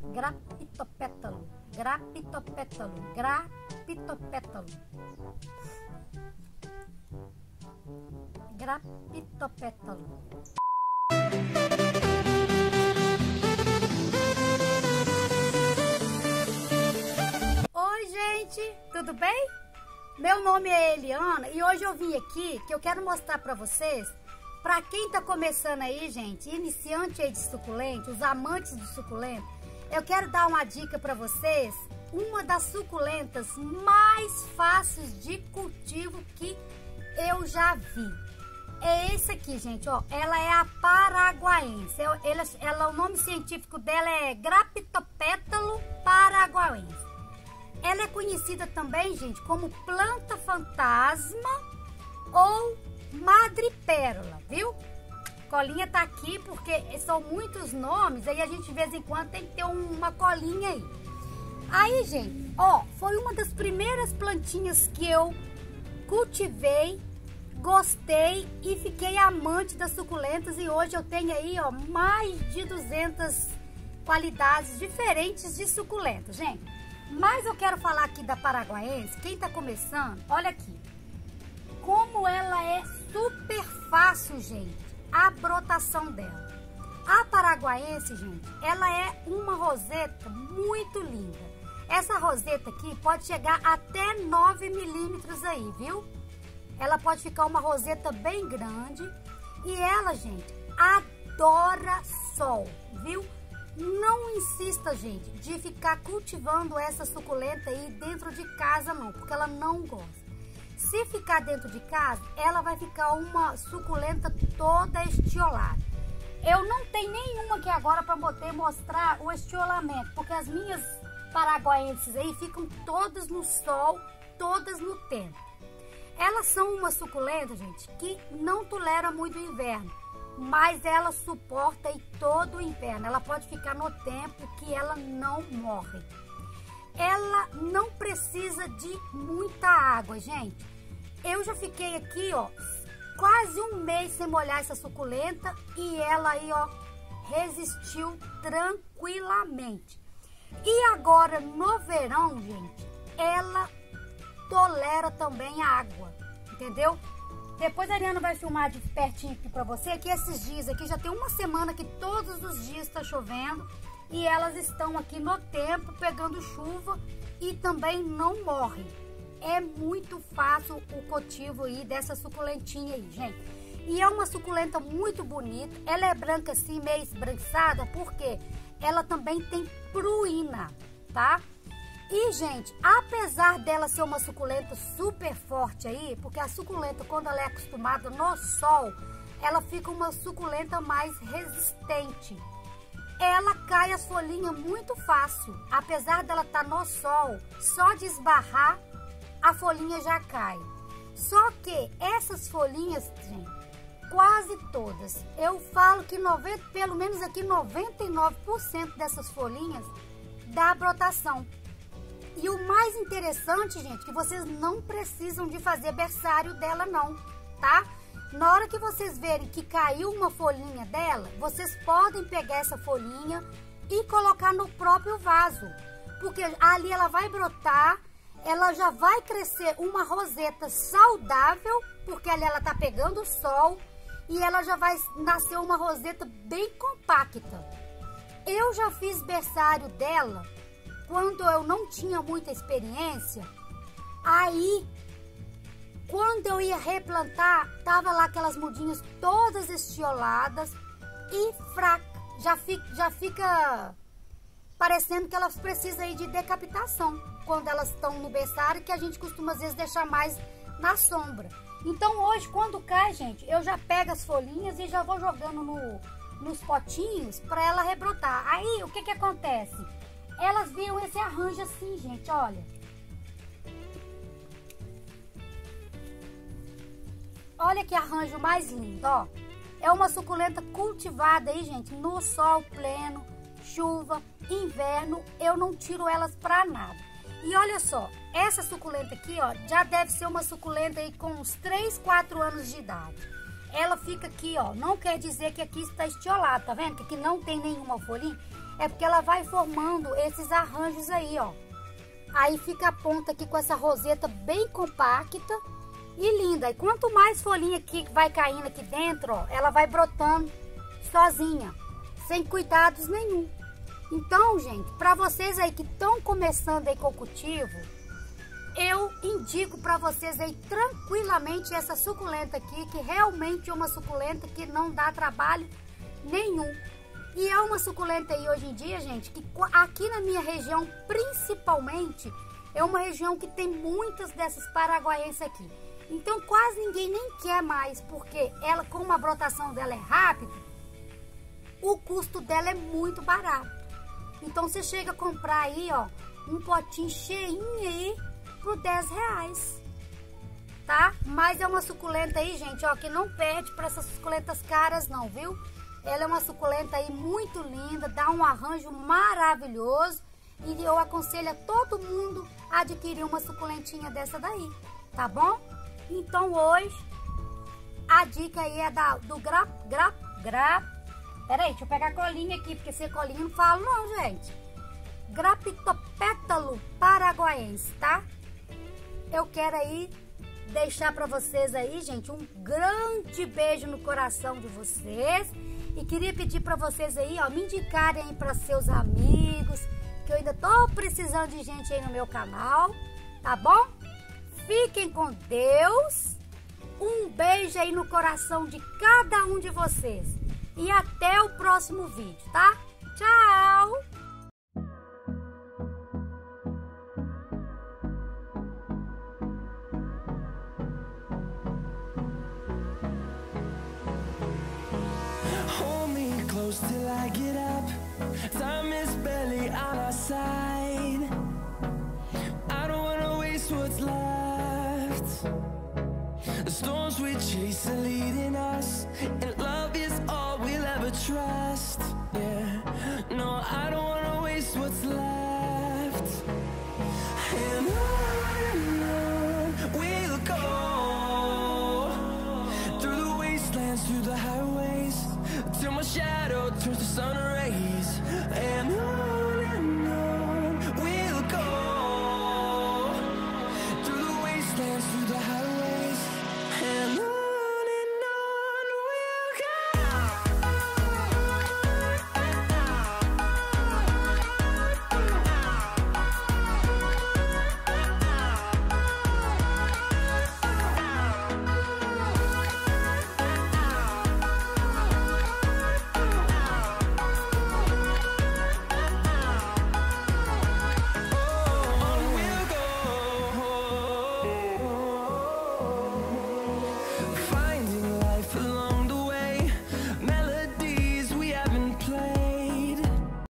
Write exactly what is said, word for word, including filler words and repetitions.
grapitopétalo, grapitopétalo, grapitopétalo, grapitopétalo. Oi, gente, tudo bem? Meu nome é Eliana e hoje eu vim aqui que eu quero mostrar para vocês, para quem tá começando aí, gente, iniciante aí de suculento, os amantes do suculento, eu quero dar uma dica para vocês, uma das suculentas mais fáceis de cultivo que eu já vi. É esse aqui, gente, ó, ela é a paraguaense, ela, ela, o nome científico dela é Grapitopétalo paraguaense. Ela é conhecida também, gente, como planta fantasma ou madrepérola, viu? Colinha tá aqui porque são muitos nomes, aí a gente de vez em quando tem que ter uma colinha aí. Aí, gente, ó, foi uma das primeiras plantinhas que eu cultivei, gostei e fiquei amante das suculentas e hoje eu tenho aí, ó, mais de duzentas qualidades diferentes de suculentas, gente. Mas eu quero falar aqui da paraguaense, quem tá começando, olha aqui. Como ela é super fácil, gente, a brotação dela. A paraguaense, gente, ela é uma roseta muito linda. Essa roseta aqui pode chegar até nove milímetros aí, viu? Ela pode ficar uma roseta bem grande. E ela, gente, adora sol, viu? Não insista, gente, de ficar cultivando essa suculenta aí dentro de casa, não, porque ela não gosta. Se ficar dentro de casa, ela vai ficar uma suculenta toda estiolada. Eu não tenho nenhuma aqui agora para poder mostrar o estiolamento, porque as minhas paraguaenses aí ficam todas no sol, todas no tempo. Elas são uma suculenta, gente, que não tolera muito o inverno, mas ela suporta aí todo o inverno. Ela pode ficar no tempo que ela não morre. Ela não precisa de muita água, gente. Eu já fiquei aqui, ó, quase um mês sem molhar essa suculenta e ela aí, ó, resistiu tranquilamente. E agora no verão, gente, ela tolera também a água, entendeu? Depois a Ariana vai filmar de pertinho aqui pra você, que esses dias aqui já tem uma semana que todos os dias está chovendo e elas estão aqui no tempo pegando chuva e também não morrem. É muito fácil o cultivo aí dessa suculentinha aí, gente. E é uma suculenta muito bonita, ela é branca assim, meio esbranquiçada, porque ela também tem pruína, tá? E, gente, apesar dela ser uma suculenta super forte aí, porque a suculenta, quando ela é acostumada no sol, ela fica uma suculenta mais resistente. Ela cai as folhinhas muito fácil. Apesar dela estar no sol, só de esbarrar, a folhinha já cai. Só que essas folhinhas, gente, quase todas, eu falo que noventa, pelo menos aqui noventa e nove por cento dessas folhinhas dá brotação. E o mais interessante, gente, que vocês não precisam de fazer berçário dela não, tá? Na hora que vocês verem que caiu uma folhinha dela, vocês podem pegar essa folhinha e colocar no próprio vaso. Porque ali ela vai brotar, ela já vai crescer uma roseta saudável, porque ali ela tá pegando o sol e ela já vai nascer uma roseta bem compacta. Eu já fiz berçário dela quando eu não tinha muita experiência, aí, quando eu ia replantar, tava lá aquelas mudinhas todas estioladas e fracas. Já fica, já fica parecendo que elas precisam aí de decapitação, quando elas estão no berçário, que a gente costuma às vezes deixar mais na sombra. Então hoje, quando cai, gente, eu já pego as folhinhas e já vou jogando no, nos potinhos para ela rebrotar. Aí, o que que acontece? Elas viram esse arranjo assim, gente, olha. Olha que arranjo mais lindo, ó. É uma suculenta cultivada aí, gente, no sol pleno, chuva, inverno, eu não tiro elas pra nada. E olha só, essa suculenta aqui, ó, já deve ser uma suculenta aí com uns três, quatro anos de idade. Ela fica aqui, ó, não quer dizer que aqui está estiolado, tá vendo? Que aqui não tem nenhuma folhinha. é porque ela vai formando esses arranjos aí, ó. Aí fica a ponta aqui com essa roseta bem compacta e linda. E quanto mais folhinha aqui que vai caindo aqui dentro, ó, ela vai brotando sozinha, sem cuidados nenhum. Então, gente, para vocês aí que estão começando aí com o cultivo, eu indico para vocês aí tranquilamente essa suculenta aqui, que realmente é uma suculenta que não dá trabalho nenhum. E é uma suculenta aí hoje em dia, gente, que aqui na minha região, principalmente, é uma região que tem muitas dessas paraguaienses aqui. Então quase ninguém nem quer mais, porque ela, como a brotação dela é rápida, o custo dela é muito barato. Então você chega a comprar aí, ó, um potinho cheinho aí por dez reais, tá? Mas é uma suculenta aí, gente, ó, que não perde para essas suculentas caras não, viu? Ela é uma suculenta aí muito linda, dá um arranjo maravilhoso e eu aconselho a todo mundo a adquirir uma suculentinha dessa daí, tá bom? Então hoje a dica aí é da, do gra, gra, gra, peraí, deixa eu pegar a colinha aqui, porque sem colinha eu não falo não, gente. Graptopétalo paraguaiense, tá? Eu quero aí deixar para vocês aí, gente, um grande beijo no coração de vocês. E queria pedir para vocês aí, ó, me indicarem aí para seus amigos, que eu ainda tô precisando de gente aí no meu canal, tá bom? Fiquem com Deus. Um beijo aí no coração de cada um de vocês. E até o próximo vídeo, tá? Tchau! Till I get up, time is barely on our side. I don't wanna waste what's left. The storms we chase are leading us, and love is all we'll ever trust. Yeah, no, I don't wanna waste what's left.